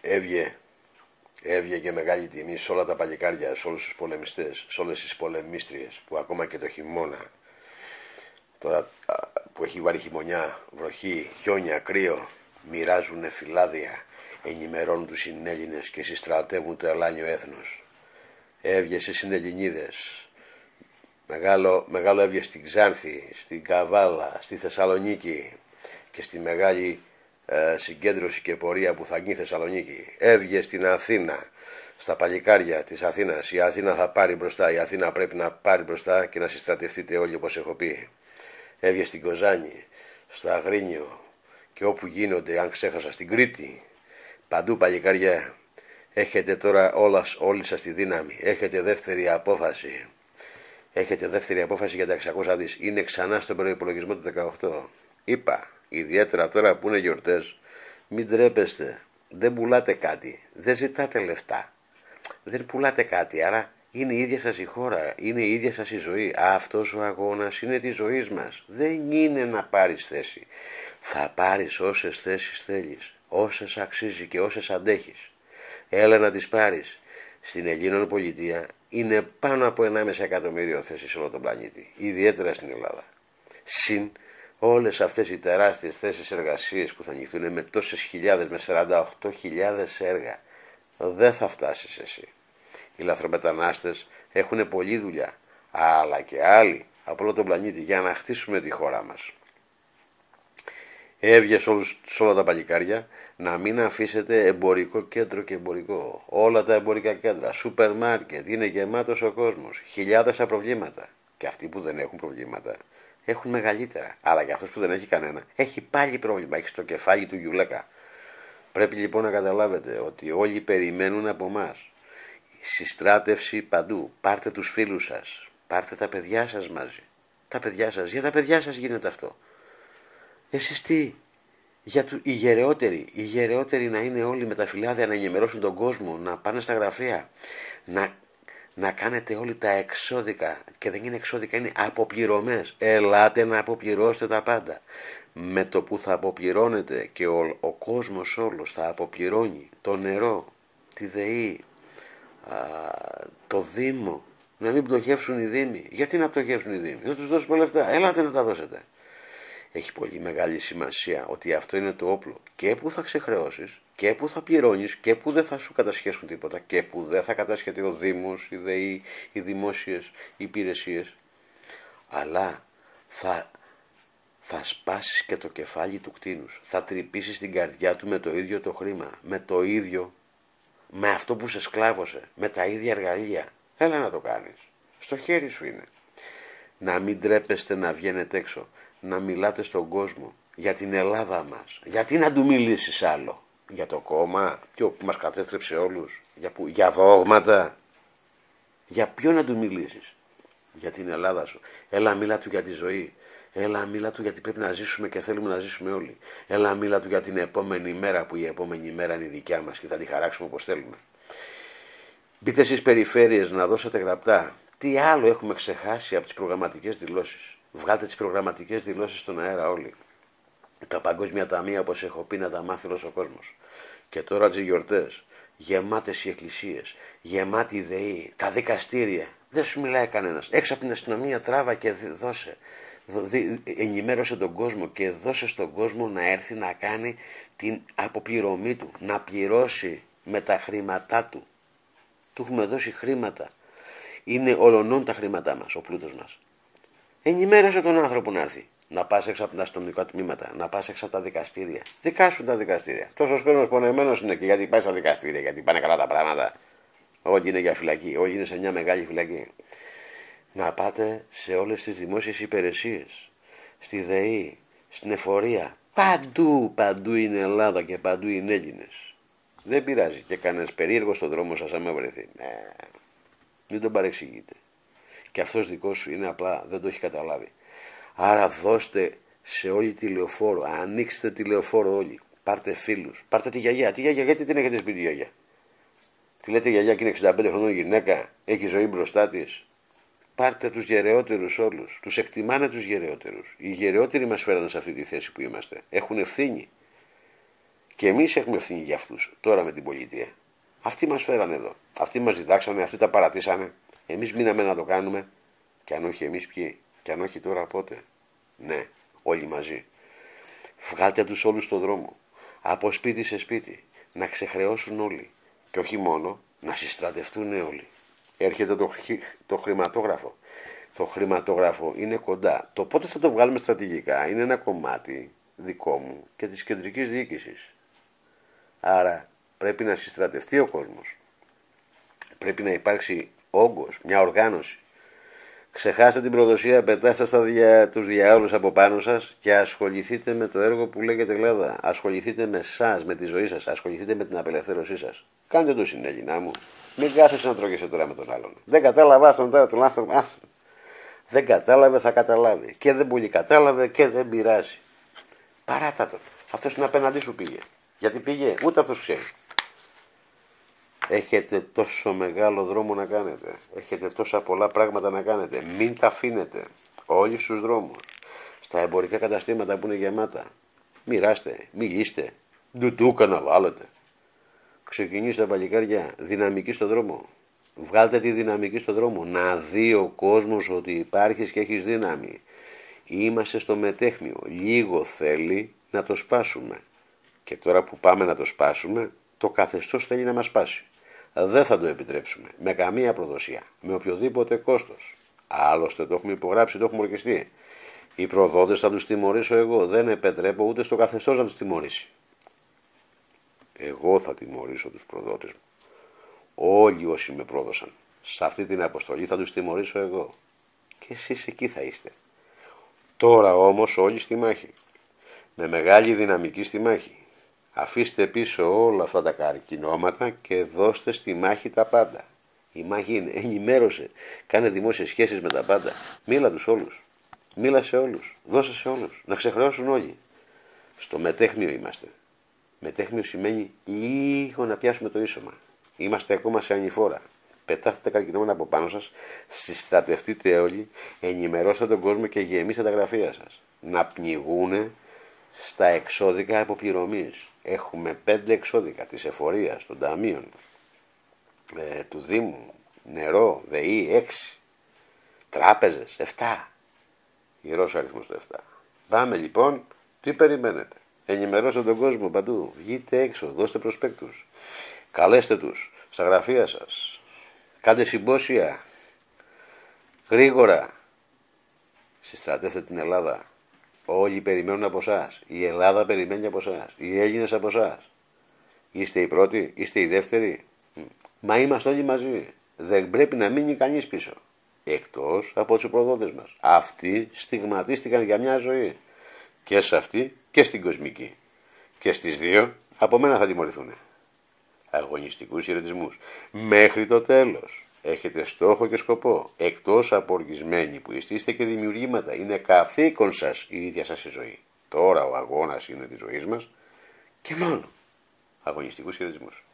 Έβγε και μεγάλη τιμή σε όλα τα παλικάρια, σε όλους τους πολεμιστές, σε όλες τις πολεμίστριες που ακόμα και το χειμώνα, τώρα που έχει βάλει χειμωνιά, βροχή, χιόνια, κρύο, μοιράζουν φυλάδια, ενημερώνουν τους συνέλληνες και συστρατεύουν το ελάνιο έθνος. Έβγε στις Συνελληνίδες, μεγάλο έβγε στην Ξάνθη, στην Καβάλα, στη Θεσσαλονίκη και στη μεγάλη συγκέντρωση και πορεία που θα γίνει Θεσσαλονίκη. Έβγε στην Αθήνα, στα παλικάρια της Αθήνας. Η Αθήνα θα πάρει μπροστά, η Αθήνα πρέπει να πάρει μπροστά και να συστρατευτείτε όλοι όπως έχω πει. Έβγε στην Κοζάνη, στο Αγρίνιο και όπου γίνονται, αν ξέχασα, στην Κρήτη. Παντού παλικάρια. Έχετε τώρα όλοι σας τη δύναμη. Έχετε δεύτερη απόφαση. Έχετε δεύτερη απόφαση για τα 600 δις. Είναι ξανά στον προϋπολογισμό του 18. Είπα, ιδιαίτερα τώρα που είναι γιορτές, μην τρέπεστε. Δεν πουλάτε κάτι. Δεν ζητάτε λεφτά. Δεν πουλάτε κάτι. Άρα είναι η ίδια σας η χώρα. Είναι η ίδια σας η ζωή. Αυτός ο αγώνας είναι της ζωής μας. Δεν είναι να πάρεις θέση. Θα πάρεις όσες θέσεις θέλεις. Όσες αξίζει και όσες αντέχεις. Έλα να τις πάρεις. Στην Ελλήνων πολιτεία είναι πάνω από 1,5 εκατομμύριο θέσεις σε όλο τον πλανήτη. Ιδιαίτερα στην Ελλάδα. Συν όλες αυτές οι τεράστιες θέσεις εργασίες που θα ανοιχτούν με τόσες χιλιάδες, με 48.000 έργα. Δεν θα φτάσεις εσύ. Οι λαθρομετανάστες έχουν πολλή δουλειά, αλλά και άλλοι από όλο τον πλανήτη για να χτίσουμε τη χώρα μας. Έβγε σε όλα τα παλικάρια να μην αφήσετε εμπορικό κέντρο και εμπορικό. Όλα τα εμπορικά κέντρα, σούπερ μάρκετ, είναι γεμάτος ο κόσμος. Χιλιάδες τα προβλήματα. Και αυτοί που δεν έχουν προβλήματα έχουν μεγαλύτερα. Αλλά και αυτός που δεν έχει κανένα έχει πάλι πρόβλημα. Έχει στο κεφάλι του γιουλέκα. Πρέπει λοιπόν να καταλάβετε ότι όλοι περιμένουν από εμάς. Συστράτευση παντού. Πάρτε τους φίλους σας. Πάρτε τα παιδιά σας μαζί. Τα παιδιά σας. Για τα παιδιά σας γίνεται αυτό. Εσείς τι, οι γεραιότεροι να είναι όλοι με τα φυλάδια να ενημερώσουν τον κόσμο, να πάνε στα γραφεία, να κάνετε όλοι τα εξώδικα, και δεν είναι εξώδικα, είναι αποπληρωμές. Ελάτε να αποπληρώσετε τα πάντα. Με το που θα αποπληρώνετε και ο κόσμος όλος θα αποπληρώνει το νερό, τη ΔΕΗ, το Δήμο, να μην πτωχεύσουν οι Δήμοι. Γιατί να πτωχεύσουν οι Δήμοι? Να τους δώσουμε λεφτά. Έλατε να τα δώσετε. Έχει πολύ μεγάλη σημασία ότι αυτό είναι το όπλο και που θα ξεχρεώσεις και που θα πληρώνεις και που δεν θα σου κατασχέσουν τίποτα και που δεν θα κατασχέται ο Δήμος, η ΔΕΗ, οι δημόσιες υπηρεσίες, αλλά θα σπάσεις και το κεφάλι του κτήνους, θα τρυπήσεις την καρδιά του με το ίδιο το χρήμα, με αυτό που σε σκλάβωσε, με τα ίδια εργαλεία. Έλα να το κάνεις, στο χέρι σου είναι. Να μην τρέπεστε να βγαίνετε έξω, να μιλάτε στον κόσμο για την Ελλάδα μας. Γιατί να του μιλήσεις άλλο? Για το κόμμα που μας κατέστρεψε όλους? Για δόγματα? Για ποιο να του μιλήσεις? Για την Ελλάδα σου. Έλα μίλα του για τη ζωή. Έλα μίλα του γιατί πρέπει να ζήσουμε και θέλουμε να ζήσουμε όλοι. Έλα μίλα του για την επόμενη μέρα, που η επόμενη μέρα είναι η δικιά μας και θα τη χαράξουμε όπως θέλουμε. Μπείτε στις περιφέρειες να δώσετε γραπτά. Τι άλλο έχουμε ξεχάσει από τις προγραμματικές δηλώσεις? Βγάλτε τις προγραμματικές δηλώσεις στον αέρα όλοι. Τα παγκόσμια ταμεία, όπως έχω πει, να τα μάθει όλος ο κόσμος. Και τώρα τις γιορτές, γεμάτες οι εκκλησίες, γεμάτη η ΔΕΗ, τα δικαστήρια. Δεν σου μιλάει κανένας. Έξω από την αστυνομία τράβα και δώσε. Ενημέρωσε τον κόσμο και δώσε στον κόσμο να έρθει να κάνει την αποπληρωμή του, να πληρώσει με τα χρήματά του. Του έχουμε δώσει χρήματα. Είναι ολονών τα χρήματά μας, ο πλούτος μας. Ενημέρωσε τον άνθρωπο να έρθει. Να πας έξω από τα αστυνομικά τμήματα, να πας έξω από τα δικαστήρια. Δικάσουν τα δικαστήρια. Τόσος κόσμος πονεμένος είναι και γιατί πάει στα δικαστήρια, γιατί πάνε καλά τα πράγματα. Όλοι είναι για φυλακή, όλοι είναι σε μια μεγάλη φυλακή. Να πάτε σε όλες τις δημόσιες υπηρεσίες, στη ΔΕΗ, στην εφορία. Παντού είναι Ελλάδα και παντού είναι Έλληνες. Δεν πειράζει και κανένας περίεργος στον δρόμο σας άμα βρεθεί. Μην τον παρεξηγείτε. Και αυτός δικός σου είναι απλά, δεν το έχει καταλάβει. Άρα δώστε σε όλη τη λεωφόρο, ανοίξτε τη λεωφόρο όλοι. Πάρτε φίλους, πάρτε τη γιαγιά. Τη γιαγιά, γιατί την έχετε σπίτι η γιαγιά? Τη λέτε γιαγιά και είναι 65 χρονών γυναίκα, έχει ζωή μπροστά της. Πάρτε τους γεραιότερους όλους. Τους εκτιμάνε τους γεραιότερους. Οι γεραιότεροι μας φέρνουν σε αυτή τη θέση που είμαστε. Έχουν ευθύνη. Και εμείς έχουμε ευθύνη για αυτούς τώρα με την πολιτεία. Αυτοί μας φέρανε εδώ. Αυτοί μας διδάξανε, αυτοί τα παρατήσανε. Εμείς μείναμε να το κάνουμε. Και αν όχι εμείς ποιοι, και αν όχι τώρα πότε. Ναι, όλοι μαζί. Βγάλτε τους όλους στον δρόμο. Από σπίτι σε σπίτι. Να ξεχρεώσουν όλοι. Και όχι μόνο, να συστρατευτούν όλοι. Έρχεται το χρηματόγραφο. Το χρηματόγραφο είναι κοντά. Το πότε θα το βγάλουμε στρατηγικά είναι ένα κομμάτι δικό μου και της κεντρικής διοίκησης. Άρα πρέπει να συστρατευτεί ο κόσμος. Πρέπει να υπάρξει όγκος, μια οργάνωση. Ξεχάστε την προδοσία, πετάστε τους διάολους από πάνω σας και ασχοληθείτε με το έργο που λέγεται Ελλάδα. Ασχοληθείτε με εσάς, με τη ζωή σας, ασχοληθείτε με την απελευθέρωσή σας. Κάντε το συνέλληνά μου. Μην κάθεσαι να τρώγεσαι τώρα με τον άλλον. Δεν κατάλαβα τον τώρα τον άνθρωπο. Δεν κατάλαβε, θα καταλάβει. Και δεν πολύ κατάλαβε και δεν πειράζει. Παράτα το. Αυτός είναι απέναντί σου πήγε. Γιατί πήγε, ούτε αυτός ξέρει. Έχετε τόσο μεγάλο δρόμο να κάνετε. Έχετε τόσα πολλά πράγματα να κάνετε. Μην τα αφήνετε. Όλοι στους δρόμους. Στα εμπορικά καταστήματα που είναι γεμάτα. Μοιράστε, μιλήστε. Ντουτούκα να βάλετε. Ξεκινήστε παλικάρια. Δυναμική στον δρόμο. Βγάλτε τη δυναμική στον δρόμο. Να δει ο κόσμος ότι υπάρχεις και έχεις δύναμη. Είμαστε στο μετέχμιο. Λίγο θέλει να το σπάσουμε. Και τώρα που πάμε να το σπάσουμε, το καθεστώς θέλει να μας σπάσει. Δεν θα το επιτρέψουμε. Με καμία προδοσία. Με οποιοδήποτε κόστος. Άλλωστε το έχουμε υπογράψει, το έχουμε ορκιστεί. Οι προδότες θα τους τιμωρήσω εγώ. Δεν επιτρέπω ούτε στο καθεστώς να τους τιμωρήσει. Εγώ θα τιμωρήσω τους προδότες μου. Όλοι όσοι με πρόδωσαν. Σε αυτή την αποστολή θα τους τιμωρήσω εγώ. Και εσείς εκεί θα είστε. Τώρα όμως όλοι στη μάχη. Με μεγάλη δυναμική στη μάχη. Αφήστε πίσω όλα αυτά τα καρκινώματα και δώστε στη μάχη τα πάντα. Η μάχη είναι, ενημέρωσε, κάνε δημόσιες σχέσεις με τα πάντα. Μίλα τους όλους. Μίλα σε όλους. Δώσε σε όλους. Να ξεχρεώσουν όλοι. Στο μετέχμιο είμαστε. Μετέχμιο σημαίνει λίγο να πιάσουμε το ίσωμα. Είμαστε ακόμα σε ανηφόρα. Πετάστε τα καρκινώματα από πάνω σας, συστρατευτείτε όλοι, ενημερώστε τον κόσμο και γεμίστε τα γραφεία σας. Να πνιγούνε στα εξώδικα αποπληρωμής. Έχουμε 5 εξώδικα της εφορίας, των ταμείων, του Δήμου, νερό, ΔΕΗ 6, τράπεζες 7. Ιερός αριθμός το 7. Πάμε λοιπόν, τι περιμένετε. Ενημερώστε τον κόσμο παντού, βγείτε έξω, δώστε προσπέκτους, καλέστε τους στα γραφεία σας, κάντε συμπόσια, γρήγορα, συστρατεύτε την Ελλάδα. Όλοι περιμένουν από εσάς. Η Ελλάδα περιμένει από εσάς. Οι Έλληνες από εσάς. Είστε οι πρώτοι, είστε οι δεύτεροι. Μα είμαστε όλοι μαζί. Δεν πρέπει να μείνει κανείς πίσω. Εκτός από τους προδότες μας. Αυτοί στιγματίστηκαν για μια ζωή. Και σε αυτή και στην κοσμική. Και στις δύο από μένα θα τιμωρηθούν. Αγωνιστικούς χαιρετισμούς. Μέχρι το τέλος. Έχετε στόχο και σκοπό. Εκτός από οργισμένοι που είστε και δημιουργήματα. Είναι καθήκον σας η ίδια σας η ζωή. Τώρα ο αγώνας είναι της ζωής μας και μόνο. Αγωνιστικούς χαιρετισμούς.